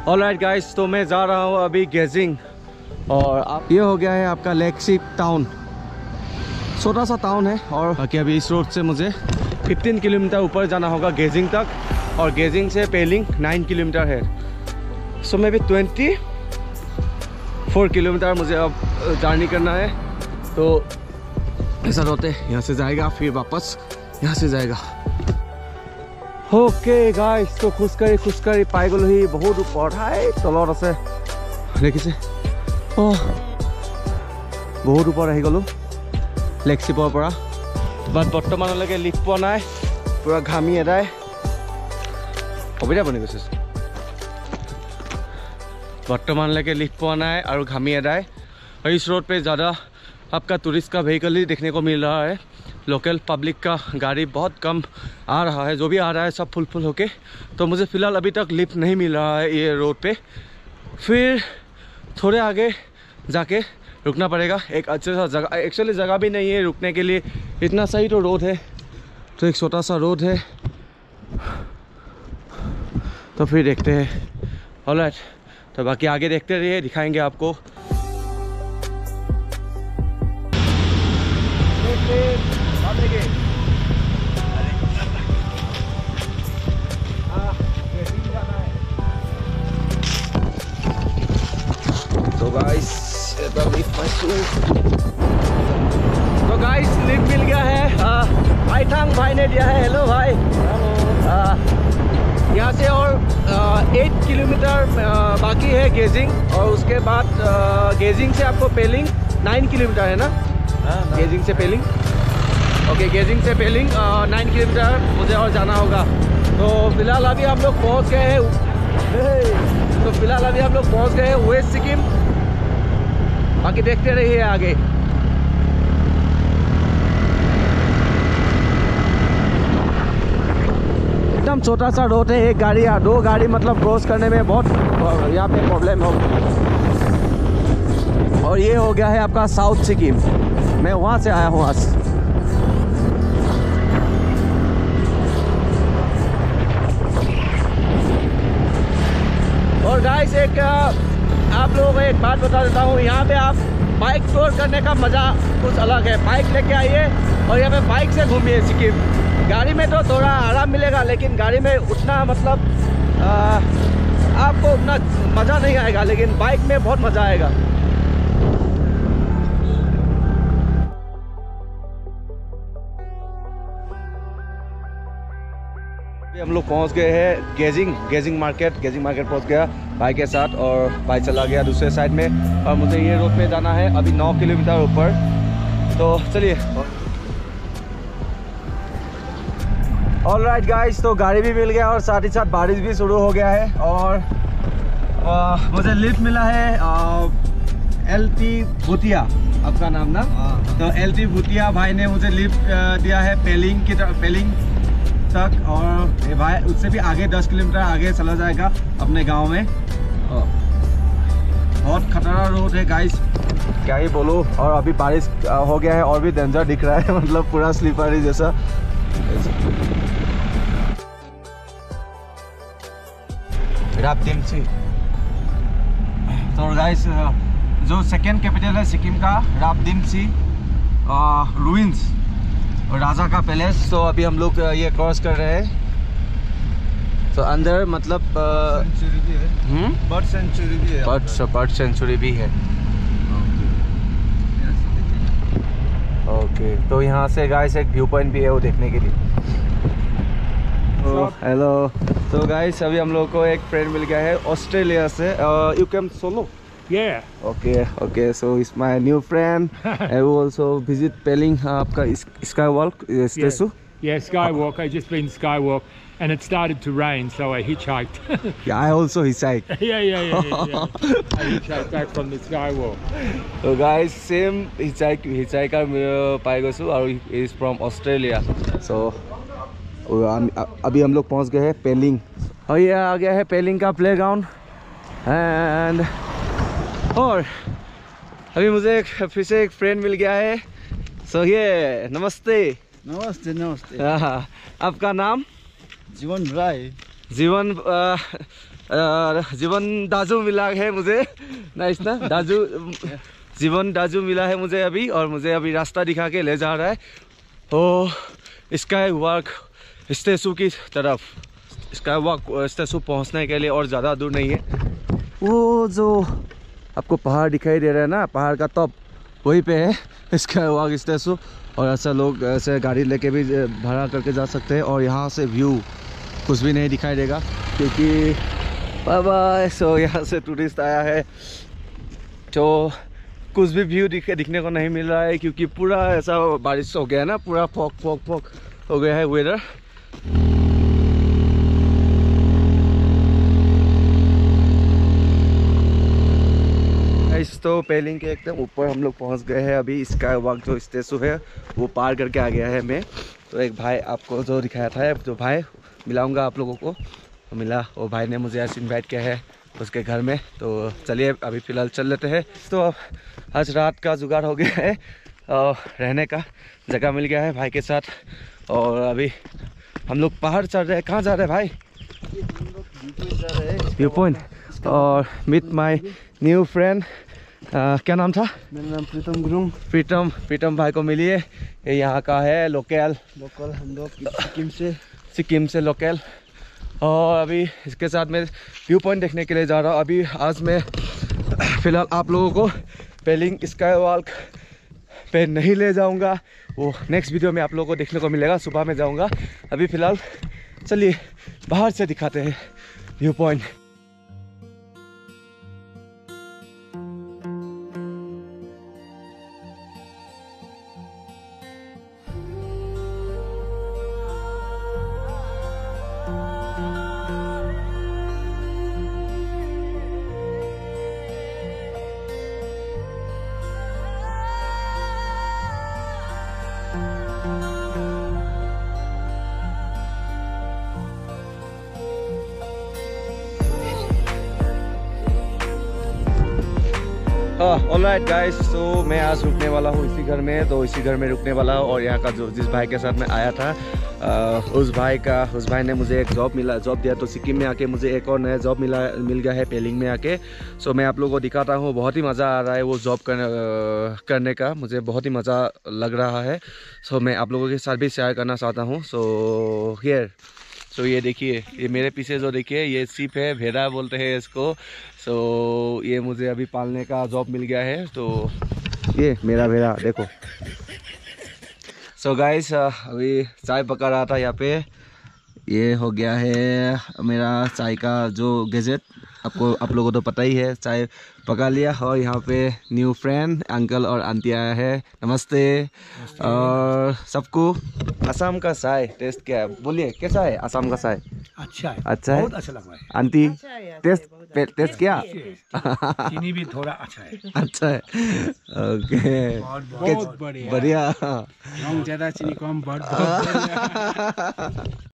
Alright guys, तो मैं जा रहा हूँ अभी गेजिंग और ये हो गया है आपका लेक्सिप टाउन। छोटा सा टाउन है और बाकी अभी इस रोड से मुझे 15 किलोमीटर ऊपर जाना होगा गेजिंग तक, और गेजिंग से पेलिंग 9 किलोमीटर है। सो मैं भी 24 किलोमीटर मुझे अब जर्नी करना है। तो ऐसा होते यहाँ से जाएगा फिर वापस यहाँ से जाएगा। ओके गाइस, तो खुशकारी पाई गलহি बहुत ऊपर हाई तलत আছে দেখিছে। बहुत ऊपर আহি গলো লেক্সিপৰ পৰা, বাট বৰ্তমানলৈকে লিফ্ট পোৱা নাই। পুৰা ঘামি এদাই সুবিধা বনি গৈছে। बर्तमानলৈকে लिफ्ट पोआ ना है और घामी एदाय। और इस रोड पे ज़्यादा आपका टूरिस्ट का व्हीकल ही देखने को मिल रहा है। लोकल पब्लिक का गाड़ी बहुत कम आ रहा है, जो भी आ रहा है सब फुल होके। तो मुझे फ़िलहाल अभी तक लिफ्ट नहीं मिल रहा है ये रोड पे। फिर थोड़े आगे जाके रुकना पड़ेगा। एक अच्छे सा जगह, एक्चुअली जगह भी नहीं है रुकने के लिए, इतना सही तो रोड है। तो एक छोटा सा रोड है, तो फिर देखते हैं। ऑलराइट, तो बाकी आगे देखते रहिए, दिखाएंगे आपको। तो गाइस लिफ्ट मिल गया है। आईथांग भाई ने दिया है। हेलो भाई। यहाँ से और 8 किलोमीटर बाकी है गेजिंग, और उसके बाद गेजिंग से आपको पेलिंग 9 किलोमीटर है ना। गेजिंग से पेलिंग, ओके, गेजिंग से पेलिंग 9 किलोमीटर मुझे और जाना होगा। तो फिलहाल अभी हम लोग पहुँच गए हैं वेस्ट सिक्किम। बाकी देखते रहिए आगे। एकदम छोटा सा रोड है, एक गाड़ी या 2 गाड़ी मतलब क्रॉस करने में बहुत यहाँ पे प्रॉब्लम हो। और ये हो गया है आपका साउथ सिक्किम। मैं वहाँ से आया हूँ आज। और गाइस एक आप लोगों को एक बात बता देता हूँ, यहाँ पे आप बाइक टूर करने का मज़ा कुछ अलग है। बाइक लेके आइए और यहाँ पे बाइक से घूमिए सिक्किम। गाड़ी में तो थोड़ा आराम मिलेगा, लेकिन गाड़ी में उतना मतलब आपको उतना मज़ा नहीं आएगा, लेकिन बाइक में बहुत मज़ा आएगा। हम लोग पहुंच गए हैं गेजिंग मार्केट पहुंच गया भाई के साथ, और भाई चला गया दूसरे साइड में, और मुझे ये रोड पे जाना है अभी 9 किलोमीटर ऊपर। तो चलिए। ऑलराइट गाइस, तो गाड़ी भी मिल गया और साथ ही साथ बारिश भी शुरू हो गया है। और मुझे लिफ्ट मिला है LT भूतिया, आपका नाम ना। तो LT भूतिया भाई ने मुझे लिफ्ट दिया है पेलिंग तक, और भाई उससे भी आगे 10 किलोमीटर आगे चला जाएगा अपने गांव में। बहुत खतरनाक रोड है गाइस, क्या ही बोलो। और अभी बारिश हो गया है और भी डेंजर दिख रहा है, मतलब पूरा स्लीपरी जैसा। रापदिमसी। तो गाइस जो सेकेंड कैपिटल है सिक्किम का, रापदिमसी रुइंस और राजा का पैलेस। तो अभी हम लोग ये क्रॉस कर रहे हैं। तो अंदर मतलब सेंचुरी भी है, बर्ड सेंचुरी भी है, बर्ड सेंचुरी भी है। ओके, तो यहाँ से गाइस एक व्यू पॉइंट भी है वो देखने के लिए। हेलो। तो गाइस अभी हम लोग को एक फ्रेंड मिल गया है ऑस्ट्रेलिया से। You came solo? Yeah. Okay. So it's my new friend. I will also visit Peling, आपका Skywalk statue. Yeah, Skywalk. I just been Skywalk, and it started to rain, so I hitchhiked. Yeah, I also hitchhiked. Yeah. I hitchhiked back from the Skywalk. So guys, same hitchhiker पाई गए सु, और is from Australia. So अभी हम लोग पहुंच गए हैं पेलिंग, और ये आ गया है पेलिंग का प्लेग्राउंड। एंड और अभी मुझे फिर से एक फ्रेंड मिल गया है। सो नमस्ते। नमस्ते। आपका नाम? जीवन राय। जीवन दाजू मिला है मुझे, नाइस ना दाजू, जीवन दाजू मिला है मुझे अभी, और मुझे अभी रास्ता दिखा के ले जा रहा है ओ स्काई वॉक स्टेचू की तरफ। स्काई वॉक स्टेचू पहुंचने के लिए और ज़्यादा दूर नहीं है। वो जो आपको पहाड़ दिखाई दे रहा है ना, पहाड़ का टॉप, वहीं पे है स्काई वॉक स्टेचू। और ऐसा लोग ऐसे गाड़ी लेके भी भाड़ा करके जा सकते हैं, और यहाँ से व्यू कुछ भी नहीं दिखाई देगा क्योंकि बाबा सो यहाँ से टूरिस्ट आया है, तो कुछ भी व्यू दिखने को नहीं मिल रहा है क्योंकि पूरा ऐसा बारिश हो गया है ना, पूरा फॉग हो गया है वेदर। तो पेलिंग के एकदम ऊपर हम लोग पहुंच गए हैं अभी। स्काई वॉक जो स्टेचू है वो पार करके आ गया है मैं। तो एक भाई आपको जो दिखाया था, जो भाई मिलाऊंगा आप लोगों को, तो मिला, वो भाई ने मुझे ऐसे इनवाइट किया है उसके घर में। तो चलिए अभी फ़िलहाल चल लेते हैं। तो आज रात का जुगाड़ हो गया है और रहने का जगह मिल गया है भाई के साथ, और अभी हम लोग पहाड़ चढ़ रहे हैं। कहाँ जा रहे हैं भाई? View point. और मीट माई न्यू फ्रेंड, क्या नाम था? मेरा नाम प्रीतम गुरुंग। प्रीतम भाई को मिलिए, ये यहाँ का है लोकल हम लोग सिक्किम से लोकल। और अभी इसके साथ मैं व्यू पॉइंट देखने के लिए जा रहा हूँ। अभी आज मैं फ़िलहाल आप लोगों को पेलिंग स्काई वॉक पे नहीं ले जाऊँगा, वो नेक्स्ट वीडियो में आप लोगों को देखने को मिलेगा, सुबह में जाऊँगा। अभी फ़िलहाल चलिए बाहर से दिखाते हैं व्यू पॉइंट। ऑलराइट गाइस, तो मैं आज रुकने वाला हूँ इसी घर में। तो इसी घर में रुकने वाला हूँ, और यहाँ का जो जिस भाई के साथ मैं आया था उस भाई ने मुझे एक जॉब दिया। तो सिक्किम में आके मुझे एक और नया जॉब मिल गया है पेलिंग में आके। सो मैं आप लोगों को दिखाता हूँ, बहुत ही मज़ा आ रहा है वो जॉब करने का, मुझे बहुत ही मज़ा लग रहा है। सो मैं आप लोगों के साथ भी शेयर करना चाहता हूँ। सो ये देखिए, ये मेरे पीछे जो देखिए ये सिप है, भेड़ा बोलते हैं इसको। सो ये मुझे अभी पालने का जॉब मिल गया है। तो ये मेरा भेड़ा देखो। सो गाइस, अभी चाय पका रहा था यहाँ पे। ये हो गया है मेरा चाय का जो गैजेट, आप लोगों को तो पता ही है। चाय पका लिया, और यहाँ पे न्यू फ्रेंड अंकल और आंटी आया है। नमस्ते। और सबको असम का चाय टेस्ट क्या है, बोलिए कैसा है असम का चाय? अच्छा है, बहुत अच्छा लग रहा है। आंटी टेस्ट क्या? चीनी भी थोड़ा अच्छा है। अच्छा है, ओके, बहुत बढ़िया। ज़्यादा चीनी कम, बहुत